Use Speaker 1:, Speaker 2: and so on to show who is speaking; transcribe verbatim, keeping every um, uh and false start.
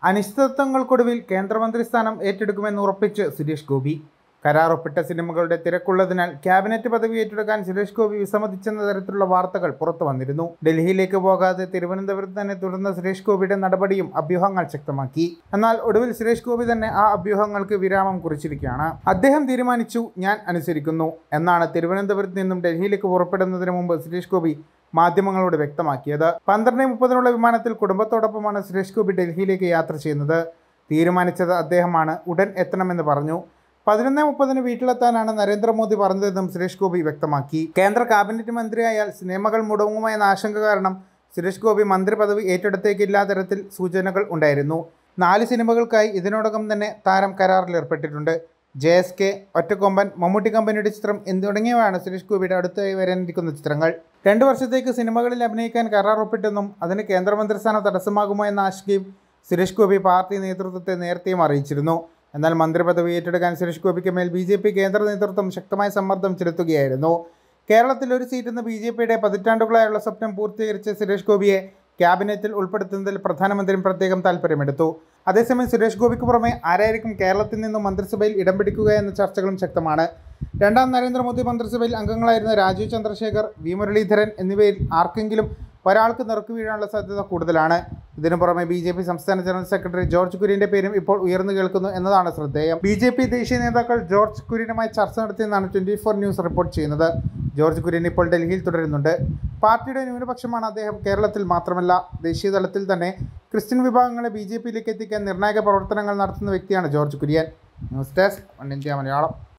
Speaker 1: അനിശ്ചിതത്വങ്ങൾക്കൊടുവിൽ കേന്ദ്രമന്ത്രി സ്ഥാനം ഏറ്റെടുക്കുമെന്ന് ഉറപ്പിച്ച് സുരേഷ് ഗോപി. കരാർ ഒപ്പിട്ട സിനിമകളുടെ തിരക്കുള്ളതിനാൽ ക്യാബിനറ്റ് പദവി ഏറ്റെടുക്കാൻ സുരേഷ് ഗോപി വിസമ്മതിച്ചെന്ന തരത്തിലുള്ള വാർത്തകൾ പുറത്തു വന്നിരുന്നു. ഡൽഹിയിലേക്ക് പോകാതെ തിരുവനന്തപുരത്ത് തന്നെ തുടർന്ന സുരേഷ് ഗോപിയുടെ നടപടിയും അഭ്യൂഹങ്ങൾ ശക്തമാക്കി. എന്നാൽ ഒടുവിൽ സുരേഷ് ഗോപി തന്നെ ആ അഭ്യൂഹങ്ങൾക്ക് വിരാമം കുറിച്ചിരിക്കുകയാണ്. അദ്ദേഹം തീരുമാനിച്ചു, ഞാൻ അനുസരിക്കുന്നു എന്നാണ് തിരുവനന്തപുരത്ത് നിന്നും ഡൽഹിയിലേക്ക് പുറപ്പെടുന്നതിന് മുമ്പ് സുരേഷ് ഗോപി മാധ്യമങ്ങളോട് വ്യക്തമാക്കിയത്. പന്ത്രണ്ട് മുപ്പതിനുള്ള വിമാനത്തിൽ കുടുംബത്തോടൊപ്പമാണ് സുരേഷ് ഗോപി ഡൽഹിയിലേക്ക് യാത്ര ചെയ്യുന്നത്. തീരുമാനിച്ചത് അദ്ദേഹമാണ്. ഉടൻ എത്തണമെന്ന് പറഞ്ഞു. പതിനൊന്ന് മുപ്പതിന് വീട്ടിലെത്താനാണ് നരേന്ദ്രമോദി പറഞ്ഞതെന്നും സുരേഷ് ഗോപി വ്യക്തമാക്കി. കേന്ദ്ര കാബിനറ്റ് മന്ത്രിയായാൽ സിനിമകൾ മുടങ്ങുമെന്ന ആശങ്ക കാരണം സുരേഷ് ഗോപി മന്ത്രി പദവി ഏറ്റെടുത്തേക്കില്ലാ തരത്തിൽ സൂചനകൾ ഉണ്ടായിരുന്നു. നാല് സിനിമകൾക്കായി ഇതിനോടകം തന്നെ താരം കരാറിലേർപ്പെട്ടിട്ടുണ്ട്. J S K, Ottakomban, Mammootty കമ്പനിയുടെ ചിത്രം തുടങ്ങിയവയാണ് സുരേഷ് ഗോപിയുടെ അടുത്തായി വരാനിരിക്കുന്ന ചിത്രങ്ങൾ. രണ്ടു വർഷത്തേക്ക് സിനിമകളിൽ അഭിനയിക്കാൻ കരാർ ഒപ്പിട്ടെന്നും അതിന് കേന്ദ്രമന്ത്രി സ്ഥാനം തടസ്സമാകുമോ എന്ന ആശങ്കയും സുരേഷ് ഗോപി പാർട്ടി നേതൃത്വത്തെ നേരത്തെയും അറിയിച്ചിരുന്നു. എന്നാൽ മന്ത്രിപദവി ഏറ്റെടുക്കാൻ സുരേഷ് ഗോപിക്ക് മേൽ ബി ജെ പി കേന്ദ്ര നേതൃത്വം ശക്തമായ സമ്മർദ്ദം ചെലുത്തുകയായിരുന്നു. കേരളത്തിൽ ഒരു സീറ്റെന്ന് ബി ജെ പിയുടെ പതിറ്റാണ്ടുകളായുള്ള സ്വപ്നം പൂർത്തീകരിച്ച സുരേഷ് ഗോപിയെ ക്യാബിനറ്റിൽ ഉൾപ്പെടുത്തുന്നതിൽ പ്രധാനമന്ത്രിയും പ്രത്യേകം താൽപ്പര്യമെടുത്തു. അതേസമയം സുരേഷ് ഗോപിക്ക് പുറമെ ആരായിരിക്കും കേരളത്തിൽ നിന്നും മന്ത്രിസഭയിൽ ഇടം പിടിക്കുക എന്ന ചർച്ചകളും ശക്തമാണ്. രണ്ടാം നരേന്ദ്രമോദി മന്ത്രിസഭയിൽ അംഗങ്ങളായിരുന്ന രാജീവ് ചന്ദ്രശേഖർ, വി മുരളീധരൻ എന്നിവയിൽ ആർക്കെങ്കിലും ഒരാൾക്ക് നെറുക്ക് വീഴാനുള്ള സാധ്യത കൂടുതലാണ്. ഇതിനു പുറമെ ബി ജെ പി സംസ്ഥാന ജനറൽ സെക്രട്ടറി ജോർജ് കുര്യൻ്റെ പേരും ഇപ്പോൾ ഉയർന്നു കേൾക്കുന്നു എന്നതാണ് ശ്രദ്ധേയം. ബി ജെ പി ദേശീയ നേതാക്കൾ ജോർജ് കുര്യനുമായി ചർച്ച നടത്തിയെന്നാണ് ട്വൻറ്റി ഫോർ ന്യൂസ് റിപ്പോർട്ട് ചെയ്യുന്നത്. ജോർജ് കുര്യൻ ഇപ്പോൾ ഡൽഹിയിൽ തുടരുന്നുണ്ട്. പാർട്ടിയുടെ ന്യൂനപക്ഷമാണ് അദ്ദേഹം. കേരളത്തിൽ മാത്രമല്ല, ദേശീയ തലത്തിൽ തന്നെ ക്രിസ്ത്യൻ വിഭാഗങ്ങളെ ബി ജെ പിയിലേക്ക് എത്തിക്കാൻ നിർണായക പ്രവർത്തനങ്ങൾ നടത്തുന്ന വ്യക്തിയാണ് George Kurian. News desk one India Malayalam.